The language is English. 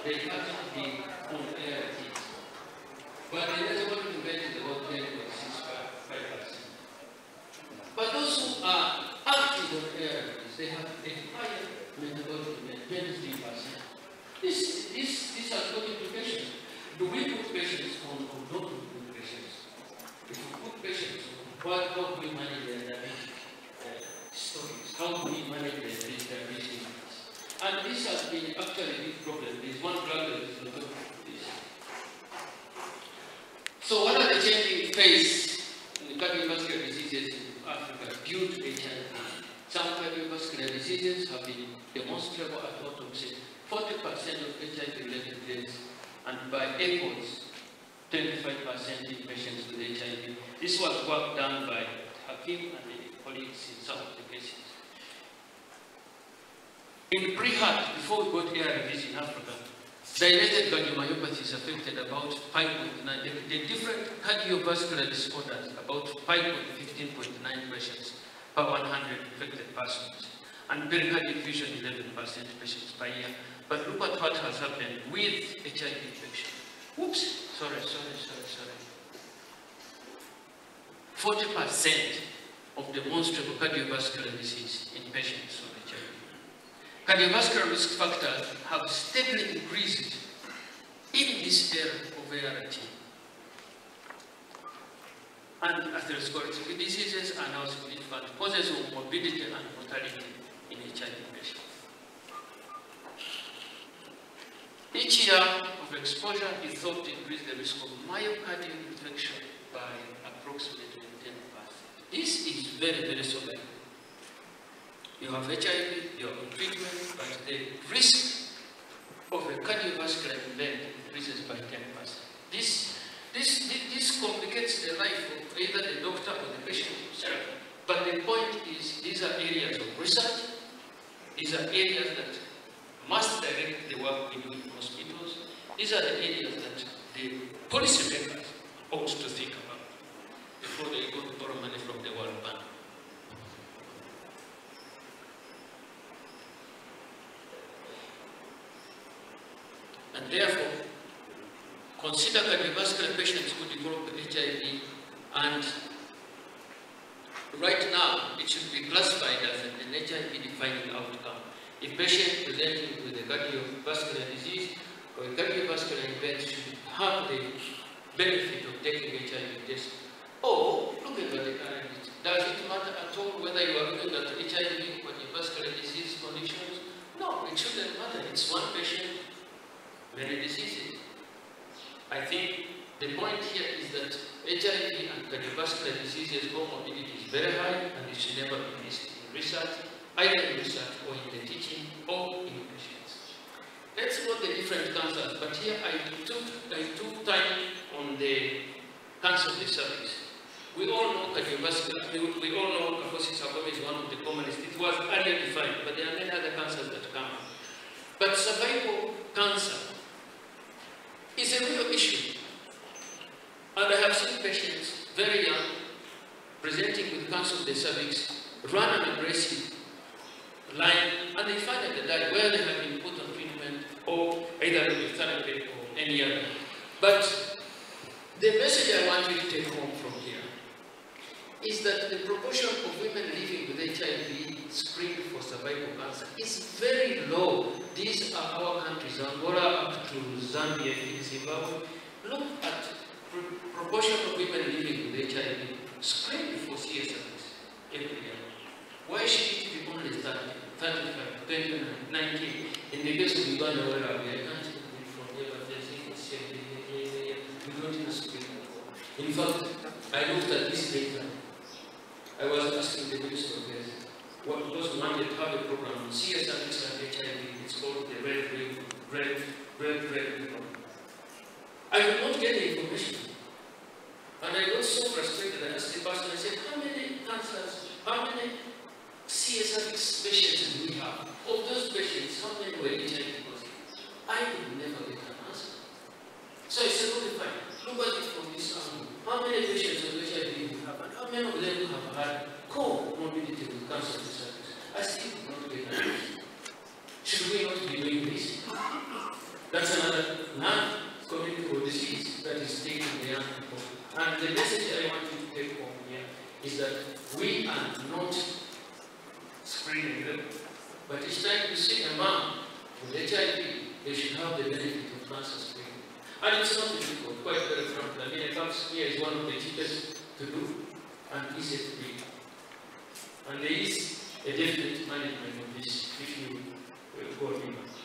they have to be on ART. But they never want to invent the whole 10.65%. But those who are active on ARTs, they have a higher metabolic rate, 23%. These are good implications. Do we put patients on or not put patients? If we put patients on, how do we manage their diabetic stories? How do we manage their diabetes? And this has been actually a big problem. There is one drug that is not this. So what are the changing phase in the cardiovascular diseases in Africa due to HIV? Some cardiovascular diseases have been demonstrable at autopsy. 40% of HIV-related deaths, and by ECOs, 25% in patients with HIV. This was work done by Hakim and the colleagues in some of the cases. In pre-heart, before we got ARVs in Africa, dilated cardiomyopathies affected about 5.9. The different cardiovascular disorders, about 15.9 patients per 100 infected persons, and pericardial effusion 11% patients per year. But look at what has happened with HIV infection. Oops, sorry. 40% of demonstrable cardiovascular disease in patients with HIV. Cardiovascular risk factors have steadily increased in this era of ART. And atherosclerotic diseases are now significant causes of morbidity and mortality in HIV patients. Each year of exposure is thought to increase the risk of myocardial infarction by approximately 10%. This is very, very sobering. You have HIV, you are on treatment, but the risk of a cardiovascular event increases by 10%. This complicates the life of either the doctor or the patient himself. But the point is, these are areas of research. These are areas that must direct the work we do in hospitals. These are the areas that the policymakers ought to think about before they go to borrow money from the World Bank. And therefore, consider cardiovascular patients who develop HIV, and right now it should be classified as an HIV-defining outcome. A patient presenting with a cardiovascular disease or a cardiovascular event should have the benefit of taking HIV test. Or look at the current. Does it matter at all whether you are looking at HIV or cardiovascular disease conditions? No, it shouldn't matter. It's one patient, many diseases. I think the point here is that HIV and cardiovascular diseases comorbidity is very high, and it should never be missed in research, either in research or in the teaching or in patients. Let's note the different cancers, but here I took time on the cancer of the cervix. We all know cardiovascular, we all know Kaposi sarcoma is one of the commonest. It was earlier defined, but there are many other cancers that come up. But cervical cancer is a real issue. And I have seen patients, very young, presenting with cancer of the cervix, run an aggressive line, and they finally die where they have been put on treatment or either radiotherapy or any other. But the message I want you to take home from here is that the proportion of women living with HIV screened for cervical cancer is very low. These are our countries, Angola up to Zambia in Zimbabwe. Look at the proportion of women living with HIV screened for CSRs every year. Why should it be only 30, 35, 29, 19? In the case of Uganda, where we are, I can't speak from here, but there's we don't even speak. In fact, I looked at this data. I was asking the Minister of Health, what was wanted to have a program on CSRs and HIV. It's called the Red program. I could not get the information. And I got so frustrated. I asked the person, I said, how many cancers, how many CSRs patients do we have? Of those patients, how many were HIV positive? I could never get an answer. So I said, okay, fine. Look at it from this angle. How many patients with HIV do we have? And how many of them have had comorbidity with cancer of the cervix? I still could not get an answer. Should we not be doing this? That's another non-communicable disease that is taking the young people. And the message I want you to take home here is that we are not screening them, but each time you see a mom with HIV, they should have the benefit of cancer screening. And it's not difficult, quite very frankly. I mean, a pap smear is one of the cheapest to do and easy to do. And there is a definite management of this if you go in.